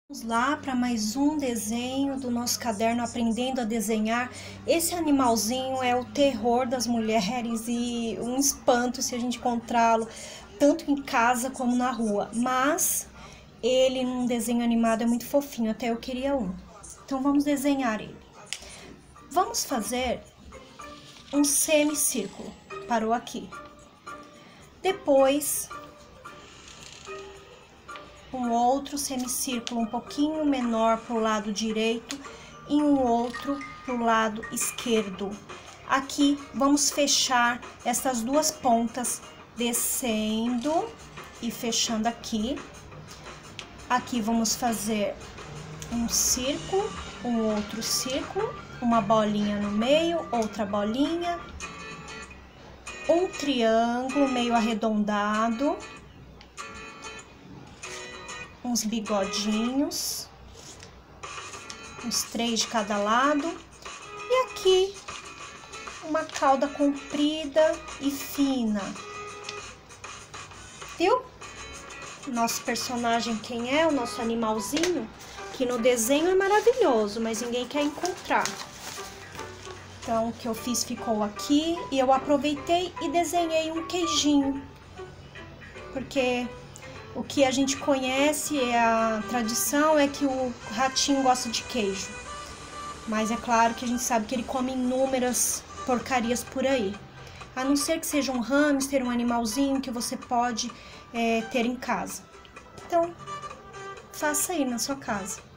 Vamos lá para mais um desenho do nosso caderno Aprendendo a Desenhar. Esse animalzinho é o terror das mulheres e um espanto se a gente encontrá-lo tanto em casa como na rua. Mas ele num desenho animado é muito fofinho, até eu queria um. Então vamos desenhar ele. Vamos fazer um semicírculo, parou aqui. Depois um outro semicírculo um pouquinho menor para o lado direito e um outro para o lado esquerdo. Aqui vamos fechar essas duas pontas, descendo e fechando aqui. Aqui vamos fazer um círculo, um outro círculo, uma bolinha no meio, outra bolinha, um triângulo meio arredondado, uns bigodinhos, uns 3 de cada lado, e aqui uma cauda comprida e fina, viu? Nosso personagem quem é? O nosso animalzinho, que no desenho é maravilhoso, mas ninguém quer encontrar. Então, o que eu fiz ficou aqui, e eu aproveitei e desenhei um queijinho, porque o que a gente conhece, a tradição é que o ratinho gosta de queijo. Mas é claro que a gente sabe que ele come inúmeras porcarias por aí. A não ser que seja um hamster, um animalzinho que você pode ter em casa. Então, faça aí na sua casa.